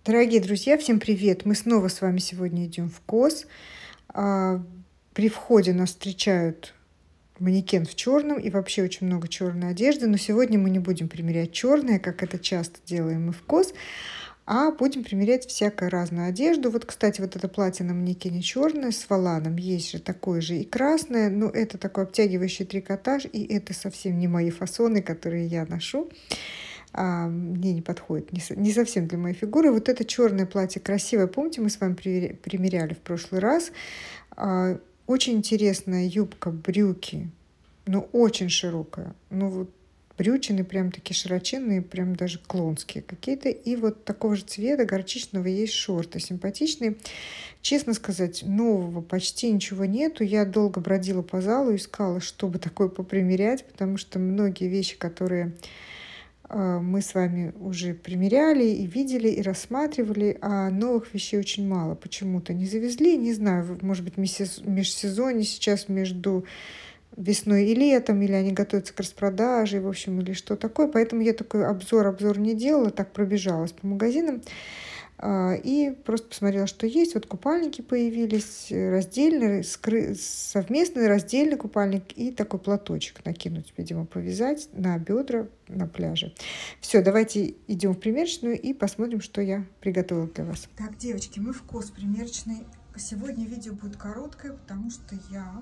Дорогие друзья, всем привет! Мы снова с вами сегодня идем в КОС. При входе нас встречают манекен в черном и вообще очень много черной одежды. Но сегодня мы не будем примерять черное, как это часто делаем мы в КОС, а будем примерять всякую разную одежду. Вот, кстати, вот это платье на манекене черное с воланом. Есть же такое же и красное, но это такой обтягивающий трикотаж, и это совсем не мои фасоны, которые я ношу. Мне не подходит, не совсем для моей фигуры. Вот это черное платье красивое. Помните, мы с вами примеряли в прошлый раз. Очень интересная юбка, брюки, но очень широкая. Ну вот брючины прям такие широченные, прям даже клонские какие-то. И вот такого же цвета горчичного есть шорты симпатичные. Честно сказать, нового почти ничего нету. Я долго бродила по залу, искала, чтобы такое попримерять, потому что многие вещи, которые мы с вами уже примеряли и видели, и рассматривали, а новых вещей очень мало. Почему-то не завезли, не знаю, может быть, межсезонье сейчас между весной и летом, или они готовятся к распродаже, в общем, или что такое. Поэтому я такой обзор не делала, так пробежалась по магазинам и просто посмотрела, что есть. Вот купальники появились, раздельный, совместный раздельный купальник и такой платочек накинуть, видимо, повязать на бедра на пляже. Все, давайте идем в примерочную и посмотрим, что я приготовила для вас. Так, девочки, мы в КОС примерочной. Сегодня видео будет короткое, потому что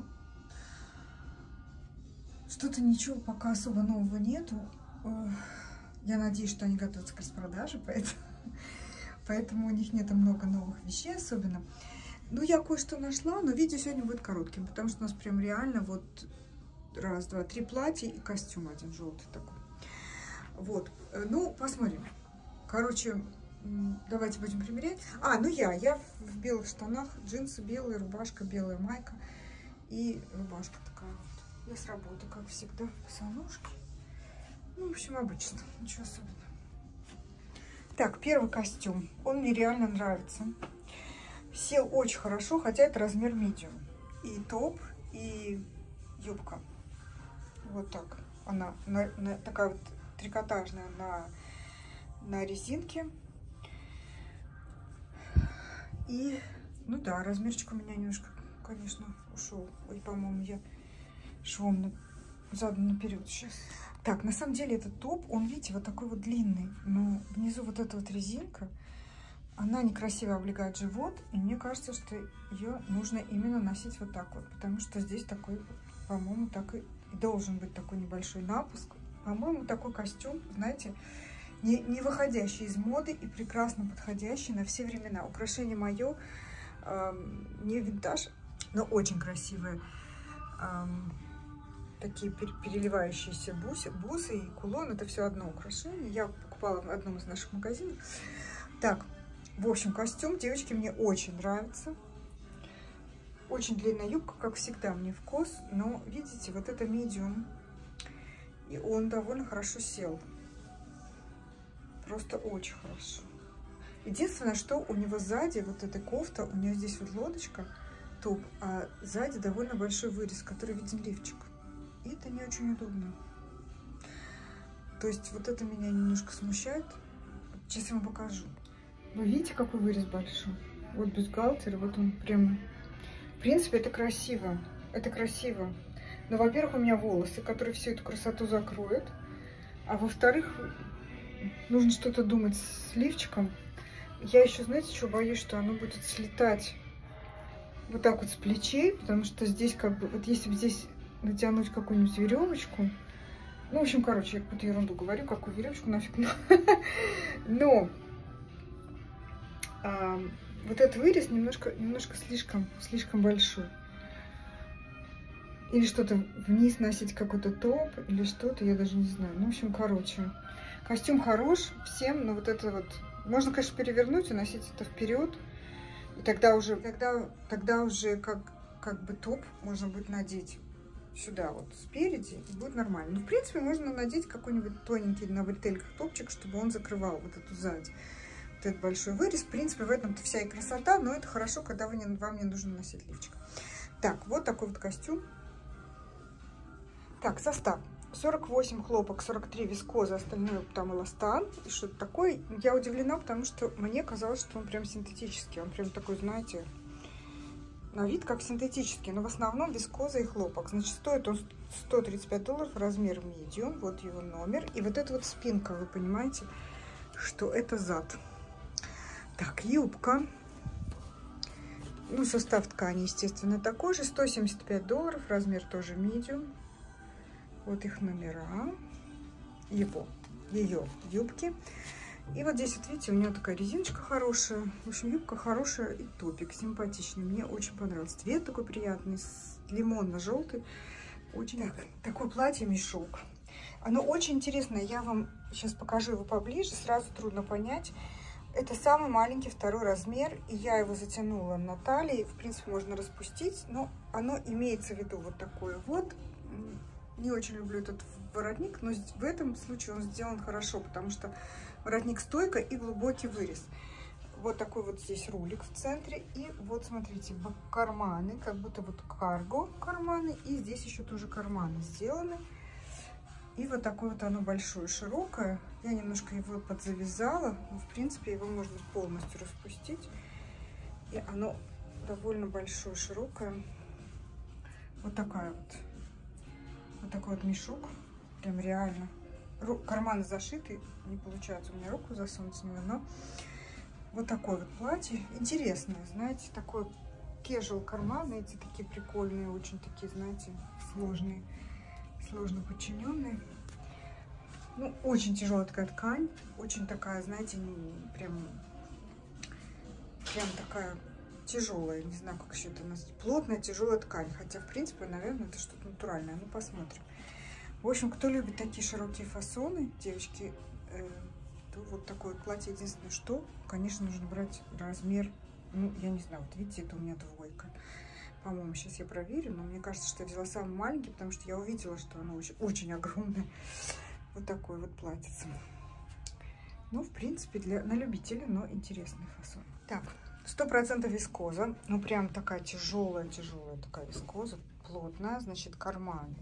что-то ничего пока особо нового нету. Я надеюсь, что они готовятся к распродаже, поэтому у них нет много новых вещей особенно. Ну, я кое-что нашла, но видео сегодня будет коротким, потому что у нас прям реально вот раз, два, три платья и костюм один желтый такой. Вот, ну, посмотрим. Короче, давайте будем примерять. Я в белых штанах, джинсы белые, рубашка, белая майка и рубашка такая вот. Я с работы, как всегда, босоножки. Ну, в общем, обычно, ничего особенного. Так, первый костюм. Он мне реально нравится. Сел очень хорошо, хотя это размер medium. И топ, и юбка. Вот так. Она такая вот трикотажная на резинке. И, ну да, размерчик у меня немножко, конечно, ушел. Ой, по-моему, я швом задом наперед сейчас. Так, на самом деле этот топ, он, видите, вот такой вот длинный, но внизу вот эта вот резинка, она некрасиво облегает живот, и мне кажется, что ее нужно именно носить вот так вот, потому что здесь такой, по-моему, так и должен быть такой небольшой напуск. По-моему, такой костюм, знаете, не выходящий из моды и прекрасно подходящий на все времена. Украшение мое, не винтаж, но очень красивое. Такие переливающиеся бусы и кулон. Это все одно украшение. Я покупала в одном из наших магазинов. Так, в общем, костюм, девочки, мне очень нравится. Очень длинная юбка, как всегда, мне в КОС. Но, видите, вот это medium. И он довольно хорошо сел. Просто очень хорошо. Единственное, что у него сзади, вот эта кофта, у нее здесь вот лодочка, топ, а сзади довольно большой вырез, который виден лифчик. И это не очень удобно. То есть вот это меня немножко смущает. Сейчас я вам покажу. Вы видите, какой вырез большой? Вот бюстгальтер, вот он прям... В принципе, это красиво. Это красиво. Но, во-первых, у меня волосы, которые всю эту красоту закроют. А во-вторых, нужно что-то думать с лифчиком. Я еще, знаете, что боюсь, что оно будет слетать вот так вот с плечей, потому что здесь как бы... Вот если бы здесь натянуть какую-нибудь веревочку. Ну, в общем, короче, я какую-то ерунду говорю, какую веревочку нафиг. Но вот этот вырез немножко слишком большой. Или что-то вниз носить, какой-то топ, или что-то, я даже не знаю. Ну, в общем, короче, костюм хорош всем, но вот это вот... Можно, конечно, перевернуть и носить это вперед. И тогда уже как бы топ можно будет надеть сюда вот спереди, и будет нормально. Ну, в принципе, можно надеть какой-нибудь тоненький на бретельках топчик, чтобы он закрывал вот эту сзади. Вот этот большой вырез. В принципе, в этом-то вся и красота, но это хорошо, когда вам не нужно носить лифчик. Так, вот такой вот костюм. Так, состав. 48 хлопок, 43 вискоза, остальное там эластан и что-то такое. Я удивлена, потому что мне казалось, что он прям синтетический. Он прям такой, знаете, на вид как синтетический, но в основном вискоза и хлопок. Значит, стоит он $135, размер medium, вот его номер. И вот эта вот спинка, вы понимаете, что это зад. Так, юбка. Ну, состав ткани, естественно, такой же, $175, размер тоже medium. Вот их номера, ее юбки. И вот здесь, вот видите, у нее такая резиночка хорошая. В общем, юбка хорошая и топик симпатичный. Мне очень понравился. Цвет такой приятный, лимонно-желтый. Очень так, такое платье-мешок. Оно очень интересное. Я вам сейчас покажу его поближе. Сразу трудно понять. Это самый маленький второй размер. И я его затянула на талии. В принципе, можно распустить. Но оно имеется в виду вот такое вот. Не очень люблю этот воротник, но в этом случае он сделан хорошо, потому что воротник стойка и глубокий вырез. Вот такой вот здесь рулик в центре. И вот смотрите, карманы, как будто вот карго карманы. И здесь еще тоже карманы сделаны. И вот такое вот оно большое, широкое. Я немножко его подзавязала. Но, в принципе, его можно полностью распустить. И оно довольно большое, широкое. Вот такая вот. Вот такой вот мешок, прям реально. Карманы зашиты, не получается у меня руку засунуть с него, но вот такое вот платье. Интересное, знаете, такой casual карманы, эти такие прикольные, очень такие, знаете, сложные, сложно подчиненные. Ну, очень тяжелая такая ткань, очень такая, знаете, прям такая тяжелая, не знаю, как еще это назвать, плотная, тяжелая ткань, хотя, в принципе, наверное, это что-то натуральное, ну, посмотрим. В общем, кто любит такие широкие фасоны, девочки, то вот такое платье, единственное, что, конечно, нужно брать размер, ну, я не знаю, вот видите, это у меня двойка, по-моему, сейчас я проверю, но мне кажется, что я взяла самый маленький, потому что я увидела, что оно очень, очень огромное, вот такое вот платьице. Ну, в принципе, на любителя, но интересный фасон. Так. 100% вискоза, ну прям такая тяжелая такая вискоза, плотная, значит, карманы,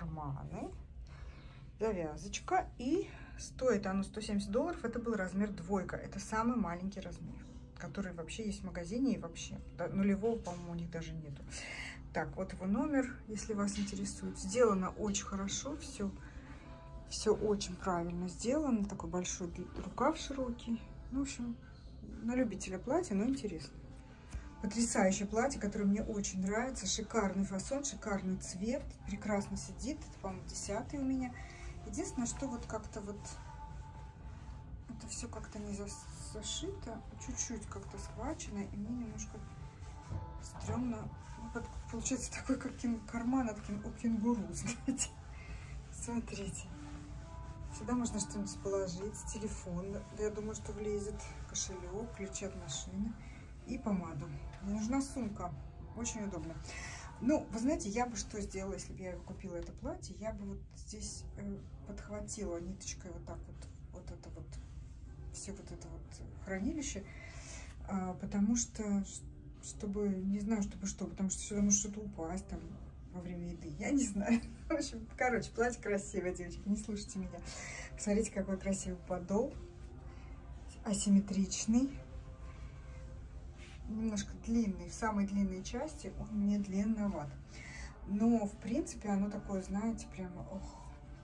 завязочка, и стоит оно $170, это был размер двойка, это самый маленький размер, который вообще есть в магазине и вообще, да, нулевого, по-моему, у них даже нету. Так, вот его номер, если вас интересует, сделано очень хорошо, все очень правильно сделано, такой большой рукав широкий, ну, в общем, на любителя платья, но интересно. Потрясающее платье, которое мне очень нравится. Шикарный фасон, шикарный цвет. Прекрасно сидит. Это, по-моему, 10-й у меня. Единственное, что вот как-то вот... Это все как-то не зашито. Чуть-чуть как-то схвачено. И мне немножко стрёмно. Ну, получается такой, как карман у кенгуру, знаете. Смотрите. Сюда можно что-нибудь положить, телефон, я думаю, что влезет, кошелек, ключи от машины и помаду. Мне нужна сумка, очень удобно. Ну, вы знаете, я бы что сделала, если бы я купила это платье, я бы вот здесь подхватила ниточкой вот так вот это вот, все вот это вот хранилище, потому что, чтобы, не знаю, чтобы что, потому что сюда может что-то упасть там во время еды, я не знаю. В общем, короче, платье красивое, девочки, не слушайте меня. Посмотрите, какой красивый подол, асимметричный, немножко длинный, в самой длинной части он мне длинноват. Но, в принципе, оно такое, знаете, прямо, ох.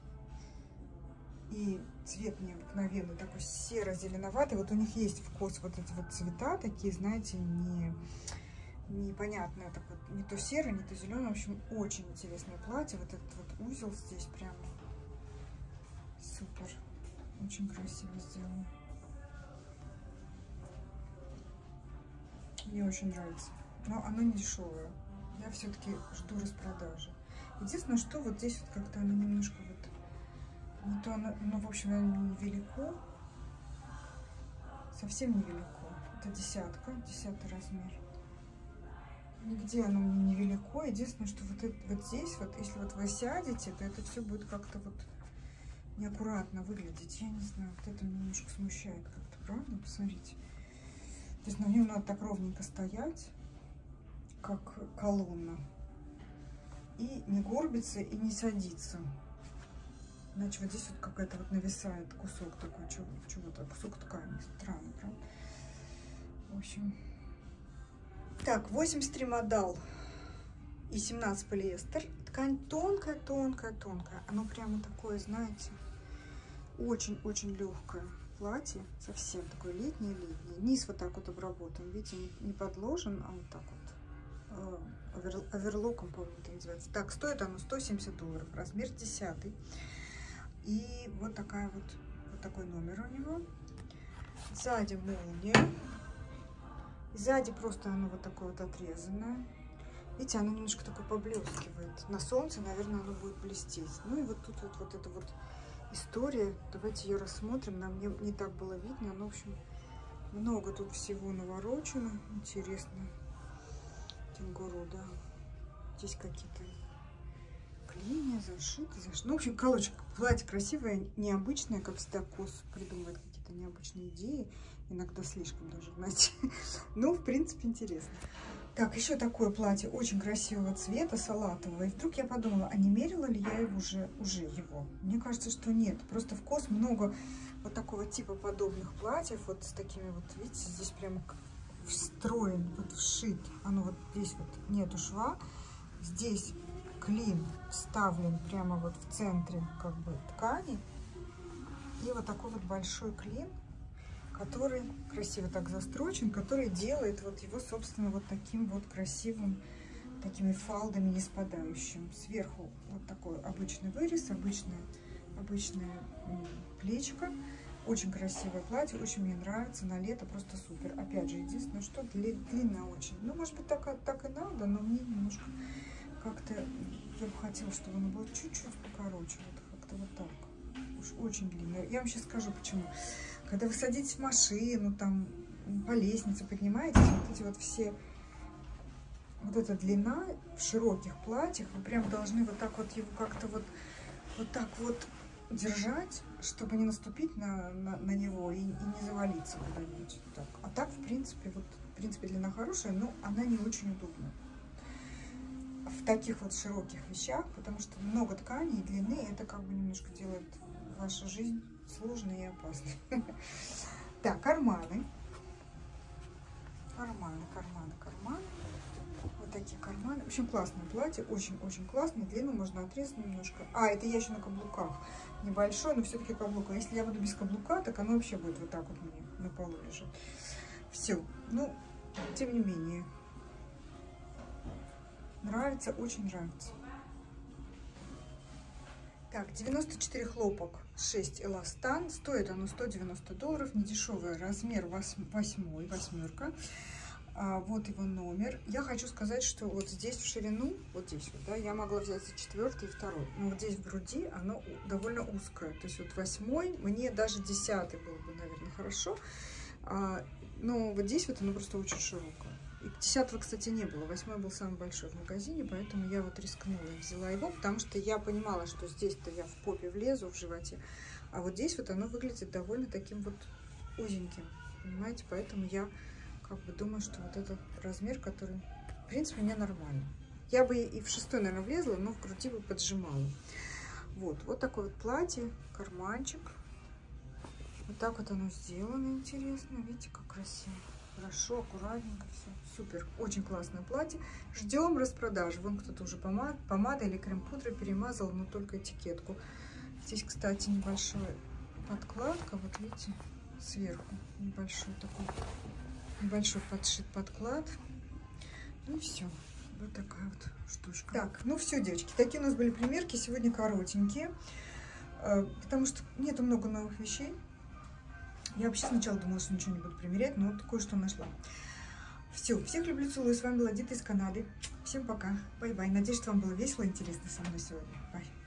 И цвет необыкновенный, такой серо-зеленоватый. Вот у них есть вкус, вот эти вот цвета такие, знаете, непонятное, так вот, не то серый, не то зеленый. В общем, очень интересное платье. Вот этот вот узел здесь прям супер. Очень красиво сделано. Мне очень нравится. Но оно не дешевое. Я все-таки жду распродажи. Единственное, что вот здесь вот как-то оно немножко вот... Не то оно, ну, в общем, оно невелико. Совсем невелико. Это 10-ка, 10-й размер. Нигде оно мне невелико. Единственное, что вот, вот здесь, вот если вот вы сядете, то это все будет как-то вот неаккуратно выглядеть. Я не знаю, вот это меня немножко смущает как-то, правда? Посмотрите. То есть на нем надо так ровненько стоять, как колонна. И не горбиться, и не садиться. Иначе вот здесь вот какая-то вот нависает кусок такой, чего-то, кусок ткани. Странно, правда? В общем. Так, 83 модал и 17 полиэстер. Ткань тонкая. Оно прямо такое, знаете, очень-очень легкое платье. Совсем такое летнее-летнее. Низ вот так вот обработан. Видите, не подложен, а вот так вот. Оверлоком, по-моему, это называется. Так, стоит оно $170. Размер 10. И вот такой номер у него. Сзади молния. Сзади просто оно вот такое вот отрезанное. Видите, оно немножко такое поблескивает. На солнце, наверное, оно будет блестеть. Ну и вот тут вот эта вот история. Давайте ее рассмотрим. Нам не так было видно. Но, в общем, много тут всего наворочено. Интересно. Кенгуру, да. Здесь какие-то клинья, зашиты. Ну, в общем, короче, платье красивое, необычное, как всегда Кос придумывает какие-то необычные идеи. Иногда слишком даже, знаете. Ну, в принципе, интересно. Так, еще такое платье очень красивого цвета, салатового. И вдруг я подумала, а не мерила ли я его уже его? Мне кажется, что нет. Просто в Кос много вот такого типа подобных платьев. Вот с такими вот, видите, здесь прямо встроен, вот вшит. Оно вот здесь вот нету шва. Здесь клин вставлен прямо вот в центре как бы ткани. И вот такой вот большой клин, который красиво так застрочен, который делает вот его, собственно, вот таким вот красивым, такими фалдами не спадающим. Сверху вот такой обычный вырез, обычное плечико. Очень красивое платье, очень мне нравится, на лето просто супер. Опять же, единственное, что длинное очень. Ну, может быть, так и надо, но мне немножко как-то, я бы хотела, чтобы оно было чуть-чуть покороче, вот как-то вот так. Уж очень длинное. Я вам сейчас скажу, почему. Когда вы садитесь в машину, там, по лестнице поднимаетесь, вот эти вот все, вот эта длина в широких платьях, вы прям должны вот так вот его как-то вот так вот держать, чтобы не наступить на него и не завалиться куда-нибудь. Так. А так, в принципе, длина хорошая, но она не очень удобна в таких вот широких вещах, потому что много ткани и длины, это как бы немножко делает вашу жизнь сложной и опасной. Так, карманы. Карманы. Вот такие карманы. В общем, классное платье, очень-очень классное. Длину можно отрезать немножко. А, это я еще на каблуках. Небольшой, но все-таки каблук. А если я буду без каблука, так оно вообще будет вот так вот мне на полу лежать. Все. Ну, тем не менее. Нравится, очень нравится. Так, 94 хлопок, 6 эластан. Стоит оно $190. Недешевый размер 8, 8. Вот его номер. Я хочу сказать, что вот здесь в ширину, вот здесь вот, да, я могла взять за 4 и 2. Но вот здесь в груди оно довольно узкое. То есть вот 8, мне даже 10 было бы, наверное, хорошо. Но вот здесь вот оно просто очень широкое. И 10-го, кстати, не было. 8 был самый большой в магазине, поэтому я вот рискнула и взяла его, потому что я понимала, что здесь-то я в попе влезу, в животе, а вот здесь вот оно выглядит довольно таким вот узеньким, понимаете? Поэтому я как бы думаю, что вот этот размер, который, в принципе, мне нормально. Я бы и в 6, наверное, влезла, но в груди бы поджимала. Вот такое вот платье, карманчик. Вот так вот оно сделано, интересно. Видите, как красиво. Хорошо, аккуратненько, все. Супер. Очень классное платье. Ждем распродажи. Вон кто-то уже помадой или крем-пудрой перемазал, но только этикетку. Здесь, кстати, небольшая подкладка. Вот видите, сверху небольшой подшит подклад. Ну и все. Вот такая вот штучка. Так, ну все, девочки. Такие у нас были примерки. Сегодня коротенькие. Потому что нету много новых вещей. Я вообще сначала думала, что ничего не буду примерять, но вот кое-что нашла. Все, всех люблю, целую. С вами была Дита из Канады. Всем пока. Бай-бай. Надеюсь, что вам было весело и интересно со мной сегодня. Бай.